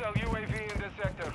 Hostile UAV in this sector.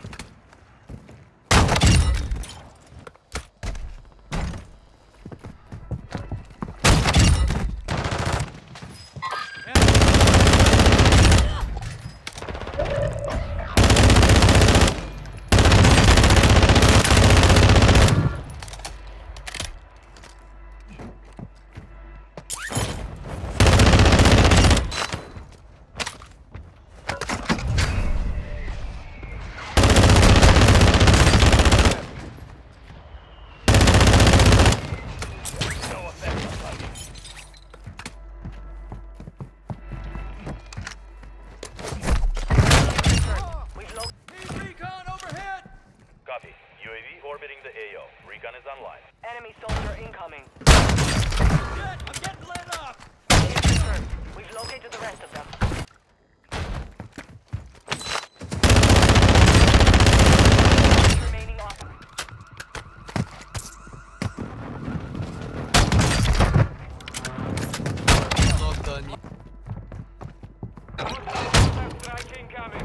Enemy soldier incoming. Shit! I'm getting lit up! We've located the rest of them. Remaining off. Not done yet. Strike incoming.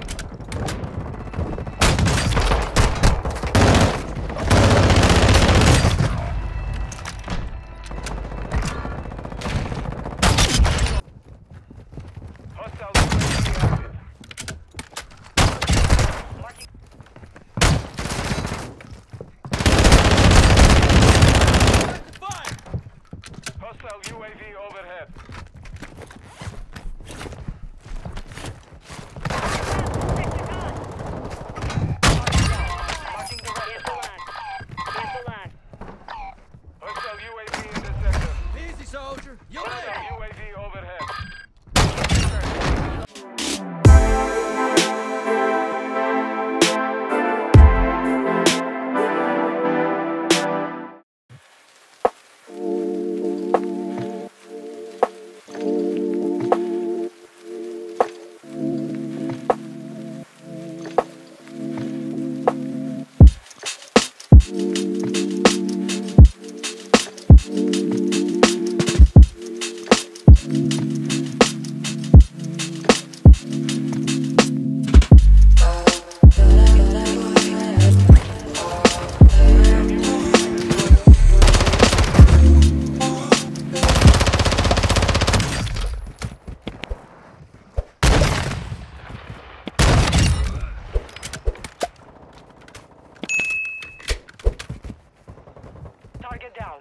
UAV overhead. Hostile UAV in this sector. Easy, soldier. You Hostile win. UAV overhead. Target down.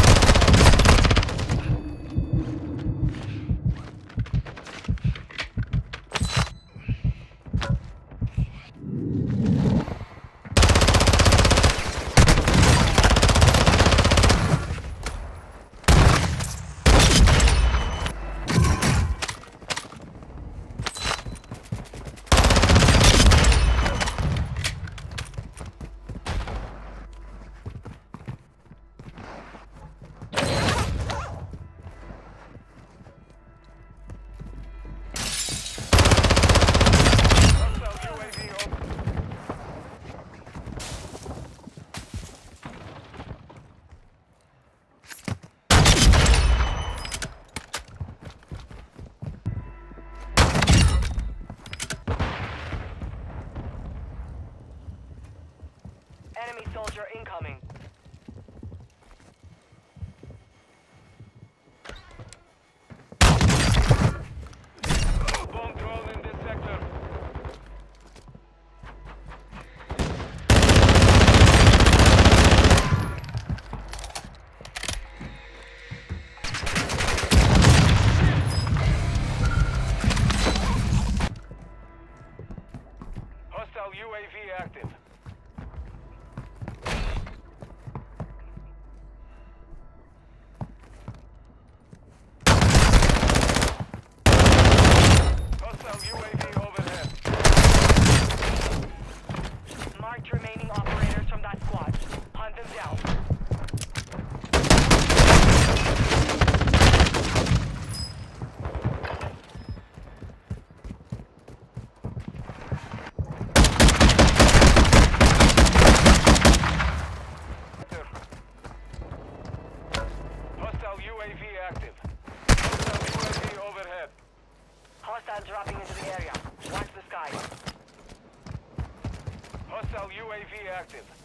Enemy soldier incoming. Bomb drone in this sector. Hostile UAV active. UAV overhead. Marked remaining operators from that squad. Hunt them down. Hostile UAV active. Hostile UAV overhead. Hostiles dropping into the area. Watch the sky. Hostile UAV active.